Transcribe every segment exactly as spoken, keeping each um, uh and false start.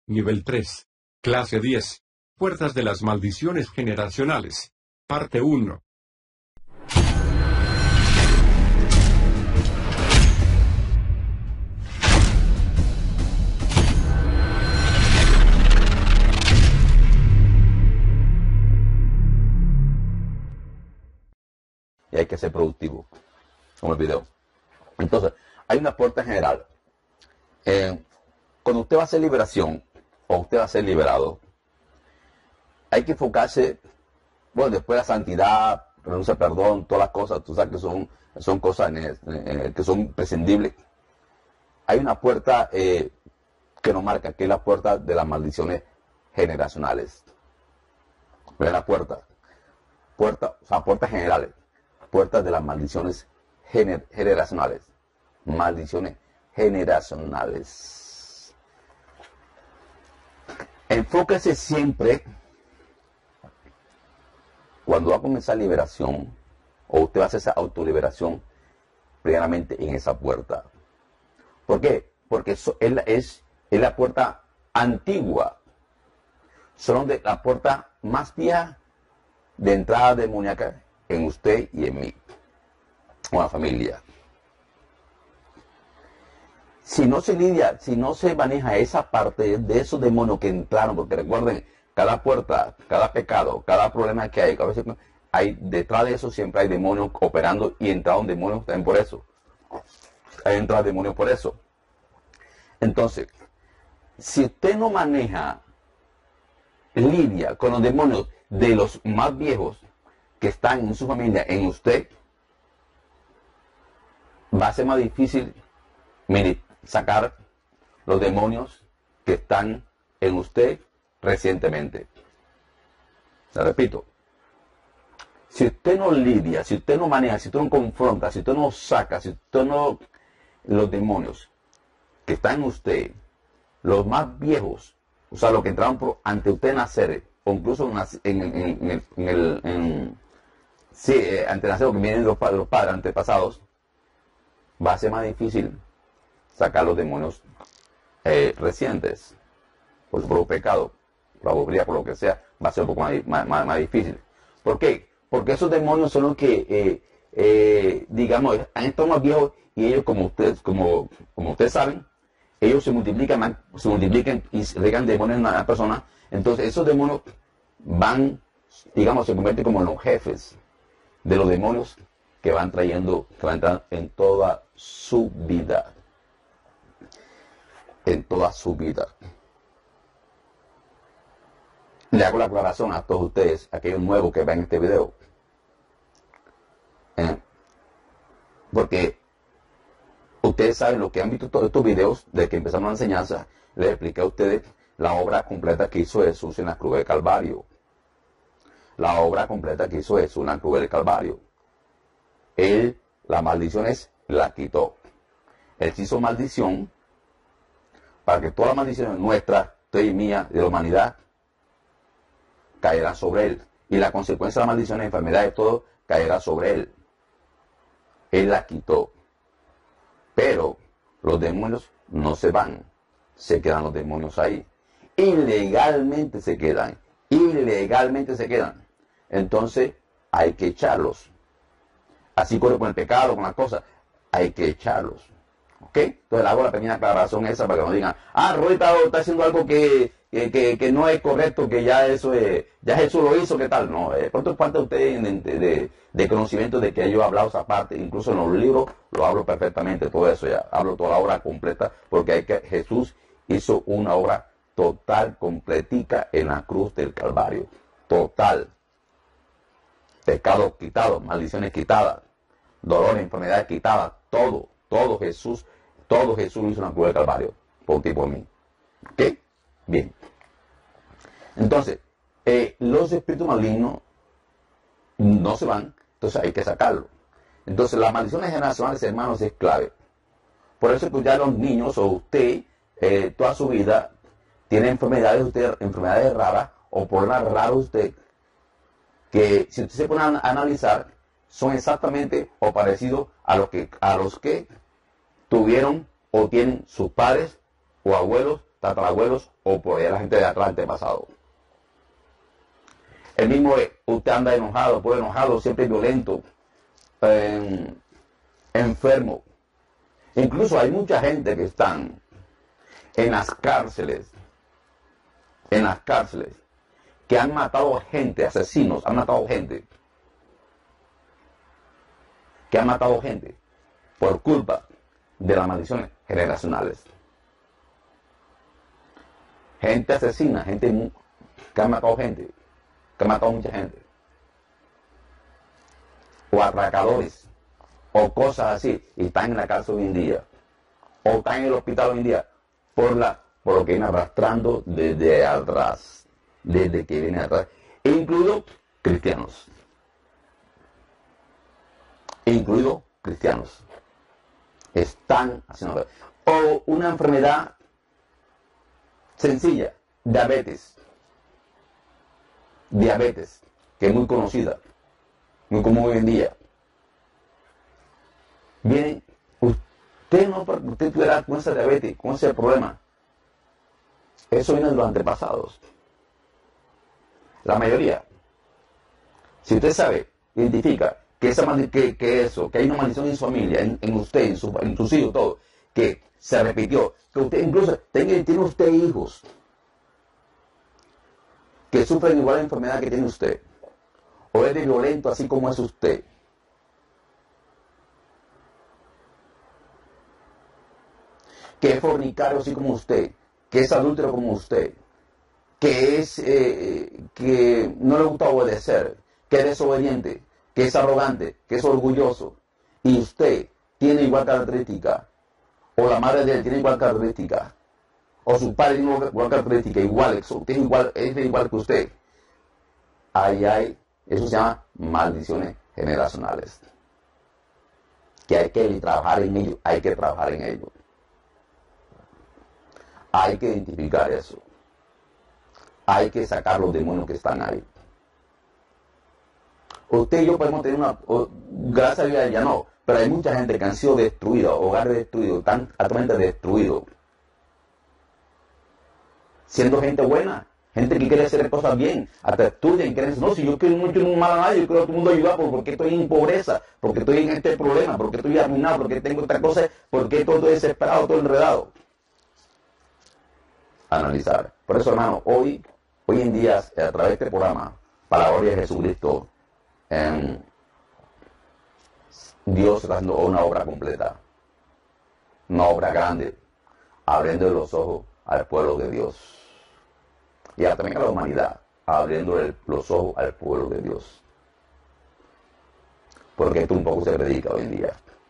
Nivel tres. Clase diez. Puertas de las maldiciones generacionales. Parte uno. Y hay que ser productivo, como el video. Entonces, hay una puerta general. Eh, cuando usted va a hacer liberación, o usted va a ser liberado, hay que enfocarse, bueno, después de la santidad, renuncia al perdón, todas las cosas, tú sabes que son, son cosas eh, que son prescindibles. Hay una puerta eh, que nos marca, que es la puerta de las maldiciones generacionales. ¿Ves la puerta? Puerta, o sea, puertas generales. Puertas de las maldiciones gener generacionales. Maldiciones generacionales. Enfóquese siempre, cuando va a comenzar liberación, o usted va a hacer esa autoliberación, primeramente en esa puerta. ¿Por qué? Porque eso es, la, es, es la puerta antigua. Son de la puerta más vieja de entrada demoníaca en usted y en mí, o la familia. Si no se lidia, si no se maneja esa parte de esos demonios que entraron, porque recuerden, cada puerta, cada pecado, cada problema que hay, a veces hay, detrás de eso siempre hay demonios operando y entraron demonios también por eso. Hay entrado demonios por eso. Entonces, si usted no maneja, lidia con los demonios de los más viejos que están en su familia, en usted, va a ser más difícil, mire, sacar los demonios que están en usted recientemente. Le repito, si usted no lidia, si usted no maneja, si usted no confronta, si usted no saca, si usted no, los demonios que están en usted, los más viejos, o sea, los que entraron por, ante usted nacer, o incluso en, en, en, en, en el, en, sí, eh, ante nacer, que vienen los, los padres antepasados, va a ser más difícil sacar los demonios eh, recientes, por su propio pecado, por la bobería, por lo que sea, va a ser un poco más, más, más difícil. ¿Por qué? Porque esos demonios son los que, eh, eh, digamos, han estado más viejos y ellos, como ustedes, como, como ustedes saben, ellos se multiplican, se multiplican y regan demonios en una persona. Entonces esos demonios van, digamos, se convierten como en los jefes de los demonios que van trayendo, que van entrando en toda su vida. En toda su vida. Le hago la aclaración a todos ustedes, aquellos nuevos que ven este video. ¿Eh? Porque ustedes saben, lo que han visto todos estos videos, desde que empezamos la enseñanza, les expliqué a ustedes la obra completa que hizo Jesús en la cruz del Calvario. La obra completa que hizo Jesús en la cruz del Calvario. Él, las maldiciones, las quitó. Él hizo maldición para que todas las maldiciones nuestras, tuya y mía, de la humanidad, caerán sobre él. Y la consecuencia de las maldiciones, enfermedades, todo, caerá sobre él. Él las quitó. Pero los demonios no se van. Se quedan los demonios ahí. Ilegalmente se quedan. Ilegalmente se quedan. Entonces hay que echarlos. Así corre con el pecado, con las cosas. Hay que echarlos. ¿Ok? Entonces le hago la pequeña aclaración esa para que no digan, ah, Roy está, está haciendo algo que, que, que, que no es correcto, que ya eso es, ya Jesús lo hizo, ¿qué tal? No, eh, ¿cuánto falta usted de, de, de conocimiento de que yo he hablado esa parte? Incluso en los libros lo hablo perfectamente, todo eso ya, hablo toda la obra completa, porque hay que, Jesús hizo una obra total, completica en la cruz del Calvario. Total. Pecados quitados, maldiciones quitadas, dolores, enfermedades quitadas, todo. Todo Jesús, todo Jesús hizo en la cruz del Calvario, por ti y por mí. ¿Ok? Bien. Entonces, eh, los espíritus malignos no se van, entonces hay que sacarlos. Entonces, las maldiciones generacionales, hermanos, es clave. Por eso que ya los niños, o usted, eh, toda su vida, tiene enfermedades, usted, enfermedades raras, o problemas raros usted, que si usted se pone a analizar, son exactamente o parecidos a los que a los que tuvieron o tienen sus padres o abuelos tatarabuelos o por la gente de atrás antepasado. El mismo, usted anda enojado, pues enojado, siempre violento, eh, enfermo. Incluso hay mucha gente que están en las cárceles, en las cárceles, que han matado gente, asesinos, han matado gente, que han matado gente por culpa de las maldiciones generacionales. Gente asesina, gente que ha matado gente, que ha matado mucha gente. O atracadores, o cosas así, y están en la cárcel hoy en día, o están en el hospital hoy en día, por, la, por lo que vienen arrastrando desde atrás, desde que vienen atrás, incluido cristianos. Incluido cristianos. Están haciendo. O una enfermedad sencilla, diabetes. Diabetes, que es muy conocida, muy común hoy en día. Bien, usted no, usted tuviera con esa diabetes, con ese problema. Eso viene de los antepasados. La mayoría. Si usted sabe, identifica que, esa, que, que eso, que hay una maldición en su familia, en, en usted, en, su, en sus hijos, todo, que se repitió, que usted incluso tiene, tiene usted hijos que sufren igual la enfermedad que tiene usted, o es de violento así como es usted, que es fornicario así como usted, que es adúltero como usted, que es eh, que no le gusta obedecer, que es desobediente, que es arrogante, que es orgulloso, y usted tiene igual característica, o la madre de él tiene igual característica, o su padre tiene igual característica, igual, usted es igual, es igual que usted. Ahí hay, eso se llama maldiciones generacionales. Que hay que trabajar en ello, hay que trabajar en ello. Hay que identificar eso. Hay que sacar los demonios que están ahí. Usted y yo podemos tener una, gracias a Dios ya no, pero hay mucha gente que han sido destruida, hogares destruidos, tan altamente destruidos. Siendo gente buena, gente que quiere hacer cosas bien, hasta estudian, quieren decir, no, si yo quiero mucho no mal a nadie, yo quiero a todo el mundo ayudar, porque estoy en pobreza, porque estoy en este problema, porque estoy arruinado, porque tengo esta cosa, porque todo desesperado, todo enredado. Analizar. Por eso, hermano, hoy, hoy en día, a través de este programa, para la gloria de Jesucristo, eh, Dios está haciendo una obra completa, una obra grande, abriendo los ojos al pueblo de Dios. Y también a la humanidad, abriendo el, los ojos al pueblo de Dios. Porque esto un poco se predica hoy en día.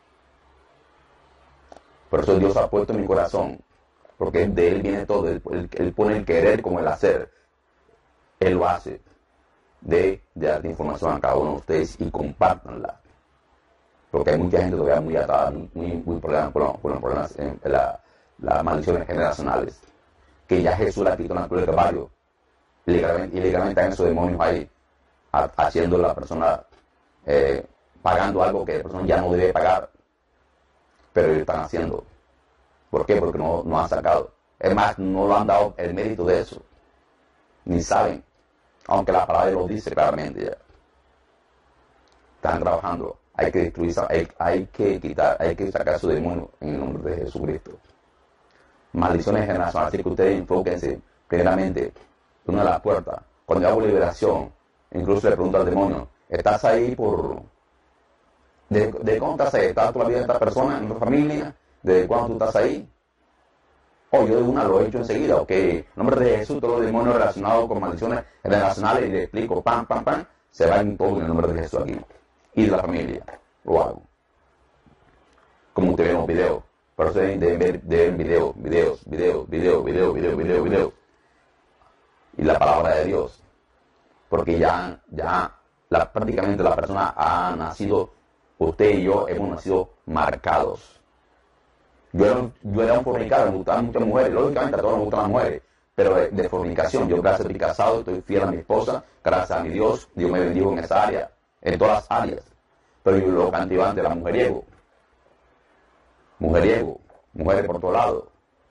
Por eso Dios ha puesto en mi corazón, porque de Él viene todo, Él, él, él pone el querer como el hacer. Él lo hace, de, de dar información a cada uno de ustedes y compártanla. Porque hay mucha gente todavía muy atada, muy, muy, muy problemas, con, con los problemas, en la, las maldiciones generacionales. Que ya Jesús la quitó en la cruz del Calvario. Y legalmente, y legalmente están esos demonios ahí, a, haciendo la persona, eh, pagando algo que la persona ya no debe pagar. Pero ellos están haciendo. ¿Por qué? Porque no, no han sacado. Es más, no lo han dado el mérito de eso. Ni saben. Aunque la palabra lo dice claramente ya. Están trabajando. Hay que destruir, hay, hay que quitar, hay que sacar su demonio en el nombre de Jesucristo. Maldiciones generacionales, así que ustedes enfóquense primeramente una de las puertas. Cuando hago liberación, incluso le pregunto al demonio, ¿estás ahí por... ¿De, de cuándo estás ahí? ¿Estás todavía en esta persona, en tu familia? ¿De cuándo tú estás ahí? Oh, yo de una lo he hecho enseguida, ok. En nombre de Jesús, todos los demonios relacionados con maldiciones generacionales, y le explico, pam, pam, pam, se van todos en el nombre de Jesús aquí. Y de la familia, lo hago. Como ustedes ven los videos. Por eso deben ver, deben videos, videos, videos, videos, videos, videos, videos, videos. Y la palabra de Dios. Porque ya, ya la, prácticamente la persona ha nacido, usted y yo hemos nacido marcados. Yo era, yo era un fornicario, me gustaban muchas mujeres, lógicamente a todos nos gustan las mujeres, pero de, de fornicación. Yo gracias a estoy casado, estoy fiel a mi esposa, gracias a mi Dios, Dios me bendijo en esa área, en todas las áreas. Pero yo lo cantivante era mujeriego. Mujeriego, mujeres por todos lados.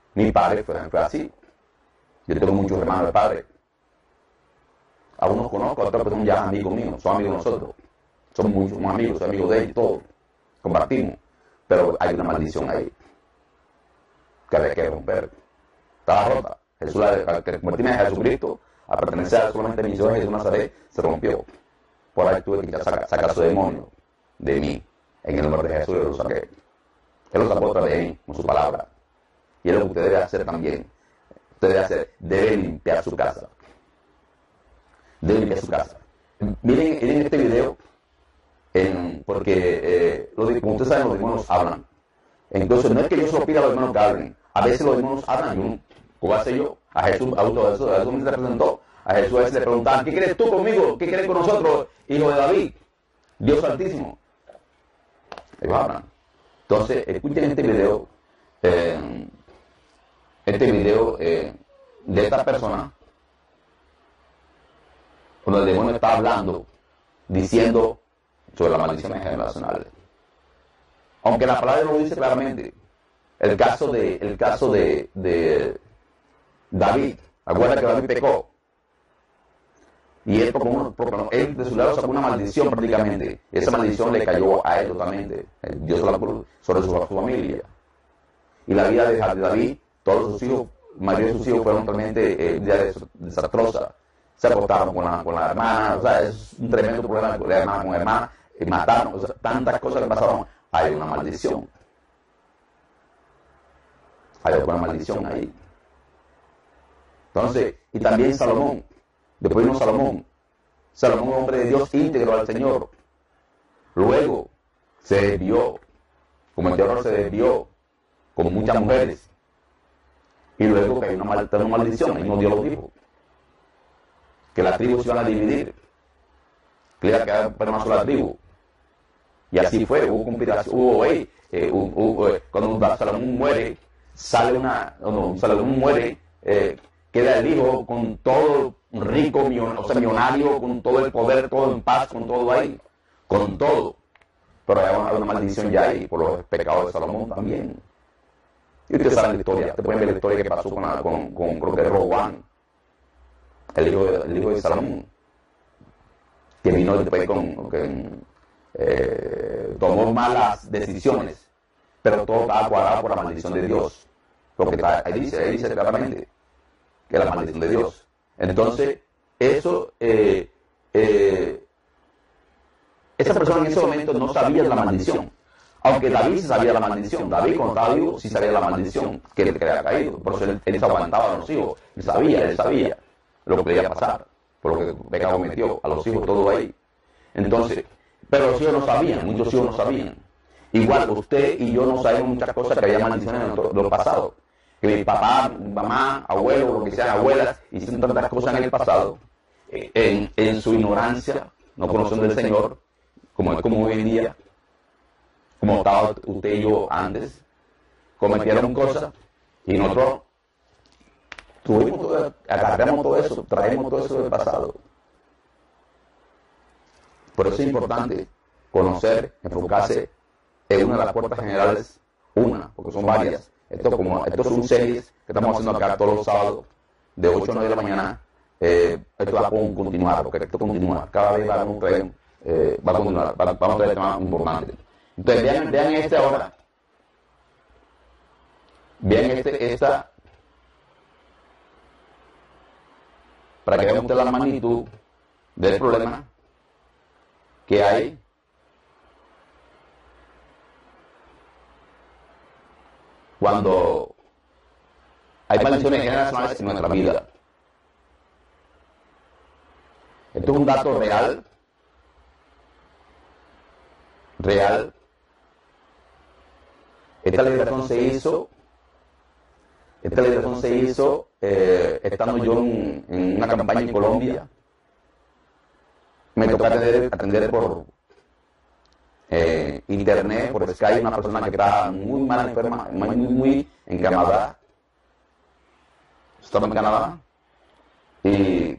Mi padre fue, fue así. Yo tengo muchos hermanos de padre. A unos conozco, a otros que son ya amigos míos, son amigos de nosotros. Somos muchos somos amigos, soy amigos de ellos, todos. Compartimos. Pero hay una maldición ahí que había que romper. Estaba rota. Jesús, al convertirme a Jesucristo, a pertenecer a solamente a mi Señor Jesús Nazaret, se rompió. Por ahí tuve que sacar, sacar su demonio de mí. En el nombre de Jesús yo lo saqué. Él lo sacó otra vez de mí, con su palabra. Y es lo que usted debe hacer también. Usted debe hacer, debe limpiar su casa. Debe limpiar su casa. Miren, miren este video, en, porque, eh, los, como ustedes saben, los demonios hablan. Entonces, no es que yo se lo pida a los demonios que hablen. A veces los demonios hablan. Yo, ¿cómo hace yo? A Jesús, a Jesús, a Jesús me presentó. A Jesús a veces le preguntaban, ¿qué crees tú conmigo? ¿Qué crees con nosotros, hijo de David? Dios Altísimo. Ellos hablan. Entonces, escuchen este video, eh, este video eh, de esta persona, cuando el demonio está hablando, diciendo sobre las maldiciones generacionales. Aunque la palabra no lo dice claramente. El caso de, el caso de, de David, acuérdate que David pecó. Y él, como, porque él de su lado sacó una maldición prácticamente. Esa maldición le cayó a él totalmente. Dios la puso sobre su, su familia. Y la vida de David, todos sus hijos, la mayoría de sus hijos fueron totalmente eh, desastrosas. Se acostaron con la, con la hermana. O sea, es un tremendo problema con la hermana, con la hermana. Y mataron. O sea, tantas cosas que pasaron. Hay una maldición. Hay una maldición ahí. Entonces, y también Salomón. Después vino Salomón. Salomón, un hombre de Dios íntegro al Señor. Luego se desvió. Cometió error, se desvió. Con muchas mujeres. Y luego cayó una, mal, una maldición. Y no Dios lo dijo. Que las tribus se iban a dividir. Que iba a quedar para una sola tribu. Y así fue. Hubo conspiración. Hubo, eh, eh, hubo, hubo eh, cuando Salomón muere, sale una. No, Salomón muere. Eh, queda el hijo con todo rico, o sea, millonario, con todo el poder, todo en paz, con todo ahí, con todo. Pero hay una, una maldición ya ahí por los pecados de Salomón también. Y ustedes saben la historia, ustedes pueden ver la historia que pasó con, la, con, con creo que Roboam, el hijo de, el hijo de Salomón, que vino después con, que, eh, tomó malas decisiones, pero todo estaba cuadrado por la maldición de Dios. Porque está, ahí dice, ahí dice claramente que es la maldición de Dios. Entonces, eso, eh, eh, esa persona en ese momento no sabía de la maldición. Aunque David sí sabía de la maldición. David, cuando estaba vivo, sí sabía de la maldición que le había caído. Por eso él, él se aguantaba a los hijos. Él sabía, él sabía lo que podía pasar. Por lo que pecado cometió a los hijos, todo ahí. Entonces, pero los hijos no sabían, muchos hijos no sabían. Igual usted y yo no sabemos muchas cosas que había maldiciones en lo pasado. Que mi papá, mi mamá, abuelo, lo que sea, abuelas, hicieron tantas cosas en el pasado, en, en su ignorancia, no conocen del Señor, como es como hoy en día, como estaba usted y yo antes, cometieron cosas, y nosotros tuvimos todo, agarramos todo eso, traemos todo eso del pasado. Por eso es importante conocer, enfocarse en una de las puertas generales, una, porque son varias. Esto como, estos son series que estamos haciendo acá todos los sábados, de ocho a nueve de la mañana. Eh, esto va a continuar, porque esto continúa. Cada vez vamos a traer, eh, va a continuar, va, vamos a traer temas importantes. Entonces, vean, vean este ahora. Vean este, esta, para que vean ustedes la magnitud del problema que hay. Cuando hay maldiciones generacionales en nuestra vida. Esto es un dato real. Real. Esta legislación se hizo. Esta legislación se hizo eh, estando yo en, en una campaña en Colombia. Me tocó atender, atender por Eh, internet, por Skype, una persona que estaba muy mal enferma, muy, muy, muy encamada. Estaba en Canadá. Y,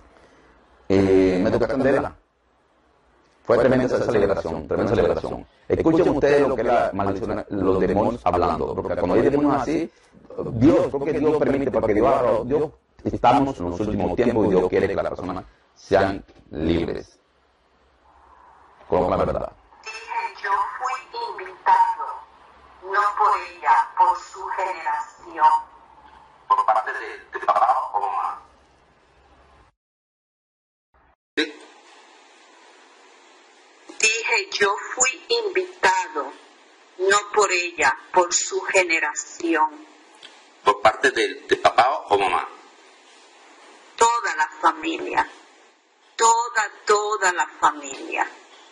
y me tocó atenderla. Fue tremenda esa celebración, tremenda celebración. Escuchen ustedes lo que es la maldición, los demonios hablando, porque cuando hay demonios así, Dios, porque Dios permite, porque Dios, Dios, estamos en los últimos tiempos y Dios quiere que las personas sean libres. Con la verdad. Dije, yo fui invitado, no por ella, por su generación. ¿Por parte de, de papá o mamá? ¿Sí? Dije, yo fui invitado, no por ella, por su generación. ¿Por parte de, de papá o mamá? Toda la familia, toda, toda la familia.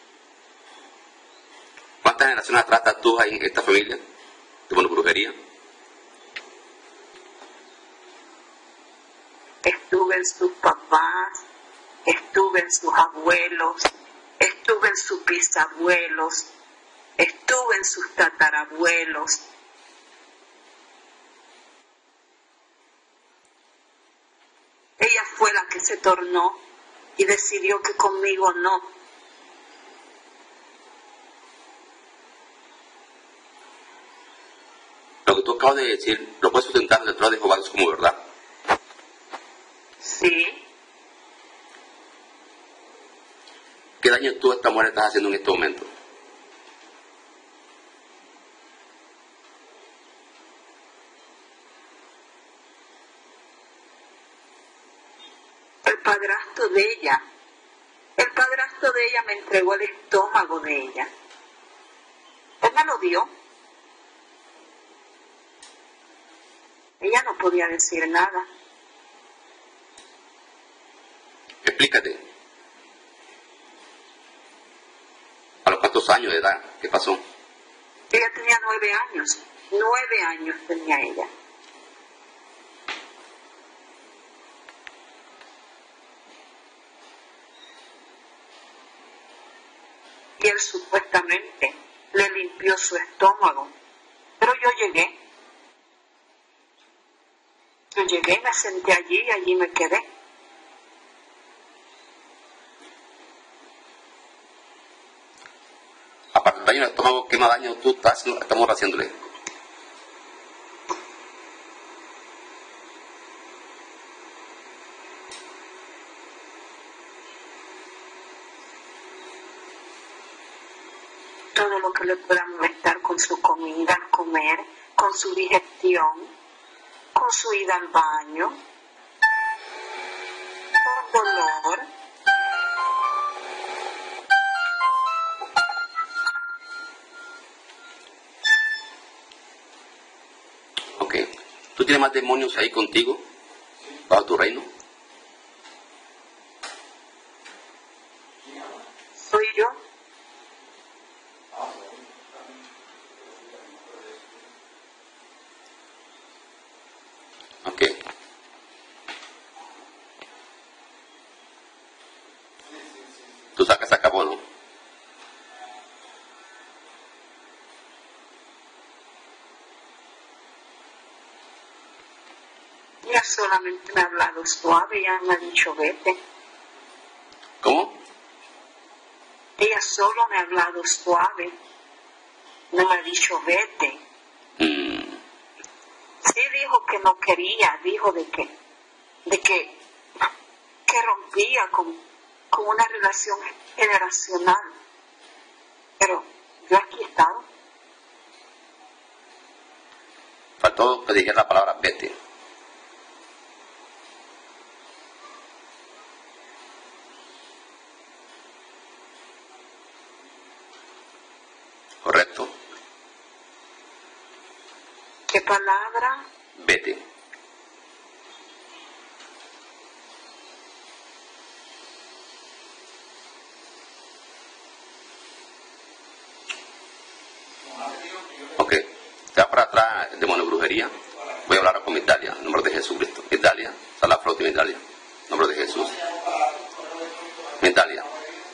¿Cuántas generaciones atrás estás tú ahí en esta familia? ¿De bueno, brujería? Estuve en sus papás, estuve en sus abuelos, estuve en sus bisabuelos, estuve en sus tatarabuelos. Ella fue la que se tornó y decidió que conmigo no. Lo que tú acabas de decir, lo puedes sustentar detrás de Jehová como verdad. Sí, ¿Qué daño tú a esta mujer estás haciendo en este momento? el padrastro de ella, el padrastro de ella me entregó el estómago de ella. Él me lo dio. Ella no podía decir nada. Explícate. ¿A los cuántos años de edad? ¿Qué pasó? Ella tenía nueve años. Nueve años tenía ella. Y él supuestamente le limpió su estómago. Pero yo llegué. Yo llegué, me senté allí y allí me quedé. Aparte del daño del estómago, ¿qué más daño tú estás haciendo, estamos haciéndole? Todo lo que le pueda molestar con su comida, al comer, con su digestión, con su ida al baño, por dolor. Ok. ¿Tú tienes más demonios ahí contigo? ¿Bajo tu reino? Soy yo. Ok. Tú sacas a cabo, ¿no? Ella solamente me ha hablado suave, ella me ha dicho vete. ¿Cómo? Ella solo me ha hablado suave, no me ha dicho vete. Mm, Sí dijo que no quería, dijo de que, de que, que rompía con, con una relación generacional. Pero yo aquí he estado. faltó que dijera la palabra vete. ¿Correcto? ¿Qué palabra? Vete. Ok. Ya para atrás, el demonio de brujería. Voy a hablar con Italia, en nombre de Jesucristo. Italia, Salafroti, Italia, en nombre de Jesús. Italia.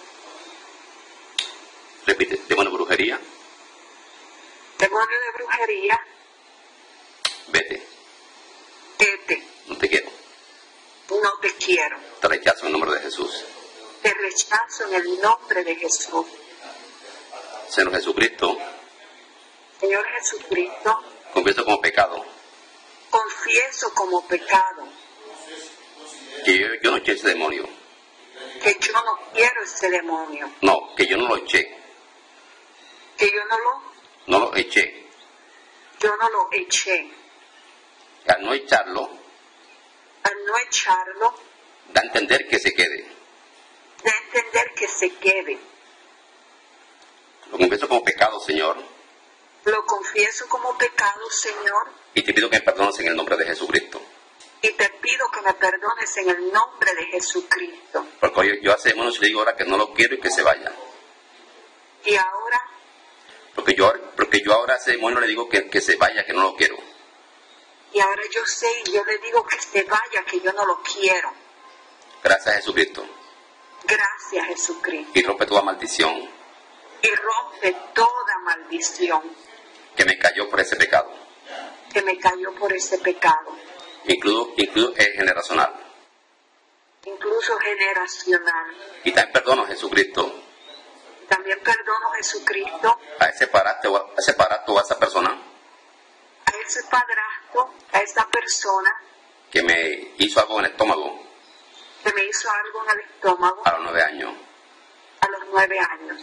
Repite, demonio de brujería. Demonio de brujería, Vete. vete, No te quiero. no te quiero. Te rechazo en nombre de Jesús. Te rechazo en el nombre de Jesús. Señor Jesucristo, Señor Jesucristo, confieso como pecado confieso como pecado que yo, yo no eché ese demonio. que yo no quiero ese demonio, No, que yo no lo eché. que yo no lo, No lo eché. yo no lo eché. Al no echarlo, Al no echarlo, da a entender que se quede. da a entender que se quede. Lo confieso como pecado, Señor, Lo confieso como pecado, Señor, y te pido que me perdones en el nombre de Jesucristo. y te pido que me perdones en el nombre de Jesucristo. Porque yo, yo hace demonios y le digo ahora que no lo quiero y que se vaya. Y ahora, Porque yo, porque yo ahora a ese demonio le digo que, que se vaya, que no lo quiero. y ahora yo sé y yo le digo que se vaya, que yo no lo quiero. Gracias a Jesucristo. Gracias, Jesucristo. Y rompe toda maldición Y rompe toda maldición que me cayó por ese pecado. que me cayó por ese pecado, Incluso, incluso es generacional. incluso generacional. Y también perdono a Jesucristo También perdono, Jesucristo, a ese padrastro, a ese padrastro o a esa persona a ese padrastro, a esa persona que me hizo algo en el estómago que me hizo algo en el estómago a los nueve años. a los nueve años.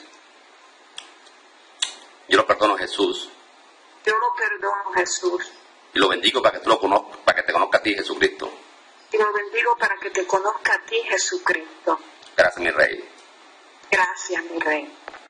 Yo lo perdono a Jesús Yo lo perdono, Jesús, y lo bendigo para que tú lo conozcas, para que te conozca a ti, Jesucristo. y lo bendigo para que te conozca a ti, Jesucristo. Gracias, mi Rey. Gracias, mi Rey.